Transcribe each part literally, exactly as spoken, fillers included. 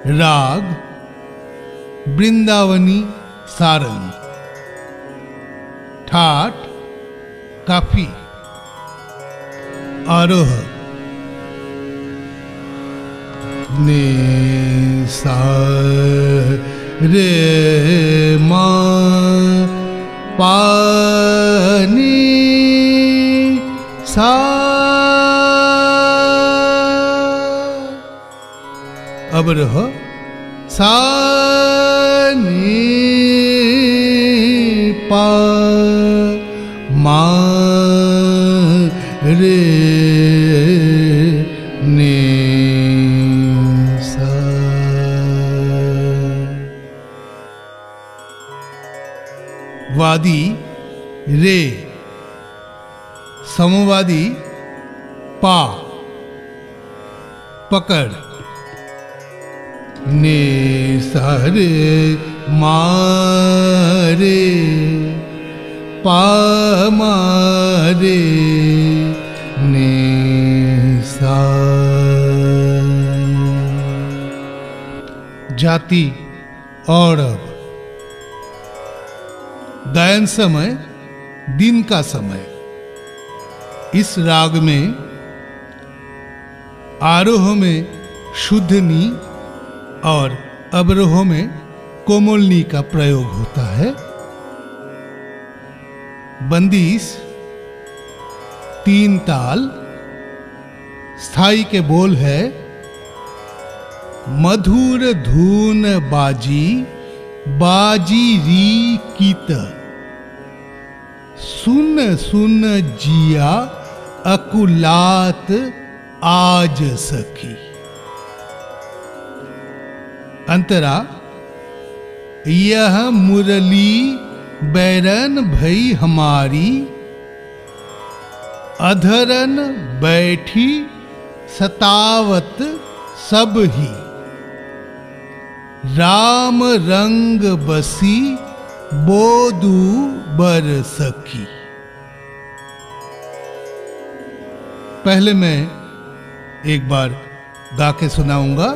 राग वृंदावनी सारंग। ठाट काफी। आरोह ने सा रे मा पा नी सा। अब रहो सा नी पा मा रे ने सा। वादी रे, समवादी पा पकड़। ने सारे मारे पा मारे ने सा। जाति और अब गायन समय दिन का समय। इस राग में आरोह में शुद्ध नी और अवरोह में कोमल नी का प्रयोग होता है। बंदिश तीन ताल। स्थाई के बोल है मधुर धून बाजी बाजी री कीत। सुन सुन जिया अकुलात आज सखी। अंतरा यह मुरली बैरन भई हमारी। अधरन बैठी सतावत सब ही। राम रंग बसी बोदू बर सखी। पहले मैं एक बार गा के सुनाऊंगा,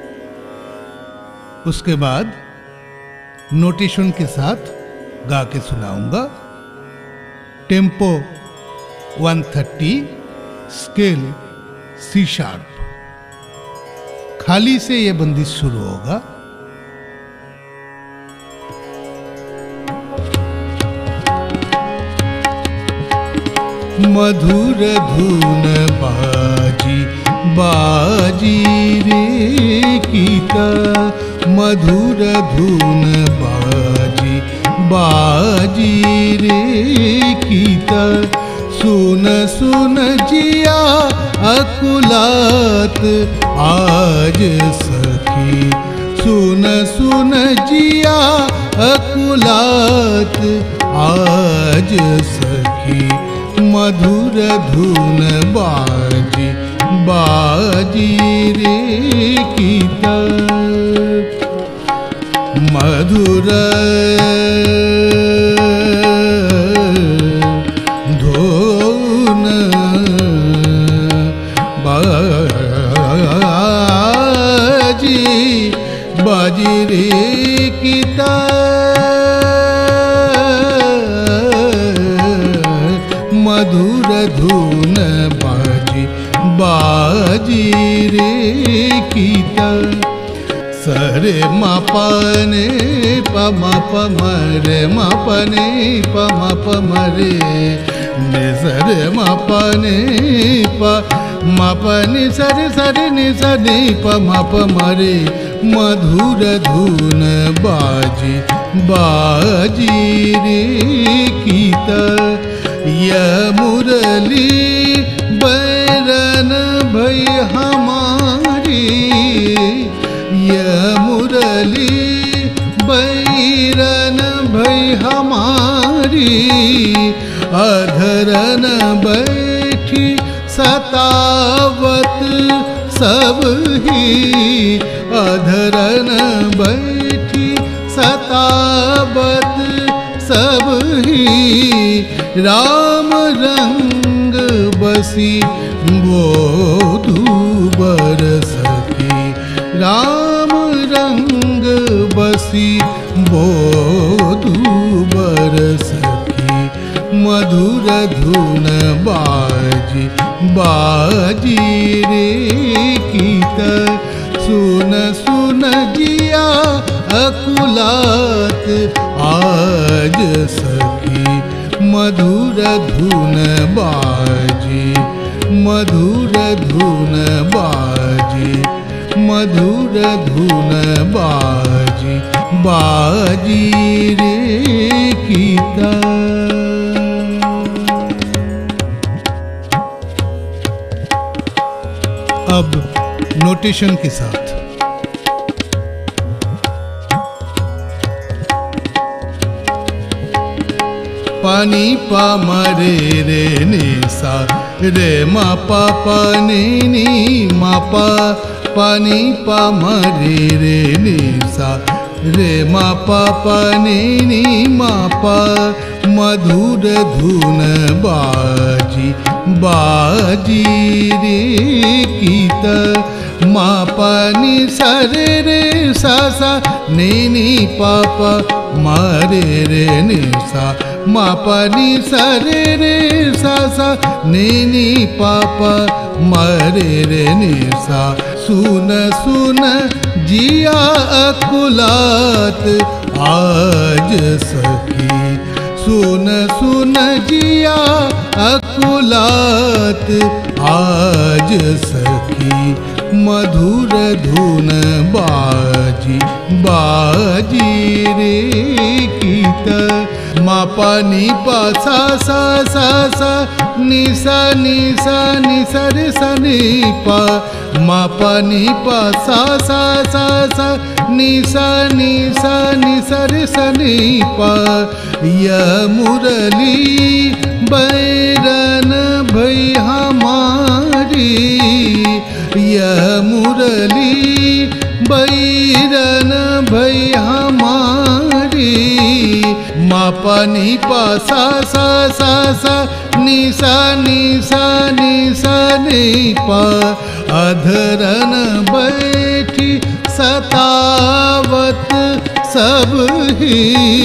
उसके बाद नोटेशन के साथ गा के सुनाऊंगा। टेम्पो एक सौ तीस, स्केल सी शार्प। खाली से यह बंदिश शुरू होगा। मधुर धुन बाजी बाजी रे कीता। मधुर धुन बाजी बाजी रे कीता। सुन सुन जिया अकुलात आज सखी। सुन सुन जिया अकुलात आज सखी। मधुर धुन बाजी बाजी रे कीता। मधुर धुन बाजी बाजी रे कीता। मधुर धुन बाजी बाजी रे कीता। सरे मापने पमा पमरे मापने पमा पमरे ने सरे मापने प मापने सरे सरे ने सने पमा पमरे। मधुर धुन बाजी बाजी रे कीता। यह मुरली बैरन भई हमारी। यह मुरली बैरन भई हमारी। अधरन बैठी सतावत सब ही। अधरन बैठी सतावत सब ही। राम रंग बसी बोधू बर सखी। राम बसी बोधुबर सखी मधुर धुन बाजी बाजी रे कीत सुन सुन जिया अकुलात आज सखी मधुर धुन बाजी मधुर धुन बाजी मधुर धुन बाजी बाजी रे कीता। अब नोटेशन के साथ पानी पा मरे रे ने सा रे मा पा पा ने नी मा पा पानी पा मरे रे ने सा रे मा पा पा ने नी मा पा मधुर धुन बाजी बाजी रे कीत मा पा नि सा रे रे सा सा ने नी पा पा मरे रे ने सा मा पा नि सा रे रे सा सा ने नी पा पा मरे रे ने सा सुन सुन जिया अकुलात आज सखी सुन सुन जिया अकुलात आज सखी मधुर धुन बाजी बाजी रे कीत मा पा नि पा सा सा सा सा नि सा नि सा नि सा रे सा नि पा मा पा नि पा सा सा सा सा नि सा नि सा नि सा रे सा नि पा य मुरली बैरन भई हमारी य मुरली बैरन भई हमारी मा पा नि पा सा सा सा सा नि सा नि सा नि सा नि पा अधरन बैठी सतावत सब ही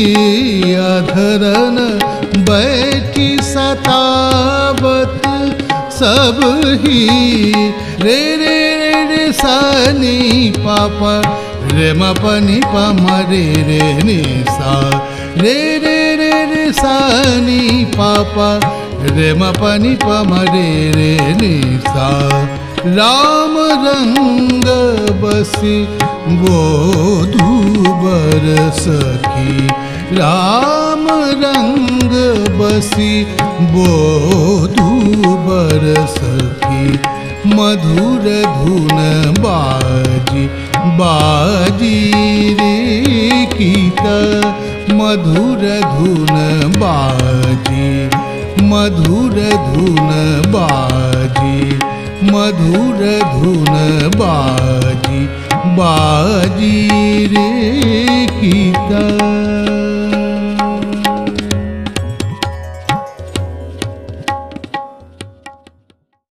अधरन बैठी सतावत सब ही रे रे रे रे सा नि पा पा रे मा पा नि पा म रे रे नि सा रे रे रे रे सा नि पा पा रे मा पा नि पा म रे रे नि सा राम रंग बसी बोधुबर सखी राम रंग बसी बोधुबर सखी मधुर धुन बाजी बाजी रे कीत मधुर धुन बाजी मधुर धुन बाजी मधुर धुन बाजी बाजी रे कीता।